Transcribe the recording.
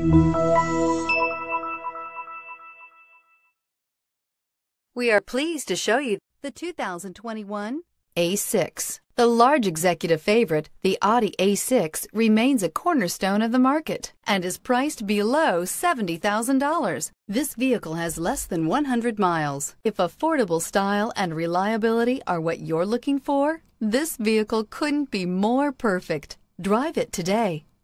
We are pleased to show you the 2021 A6. The large executive favorite, the Audi A6, remains a cornerstone of the market and is priced below $70,000. This vehicle has less than 100 miles. If affordable style and reliability are what you're looking for, this vehicle couldn't be more perfect. Drive it today.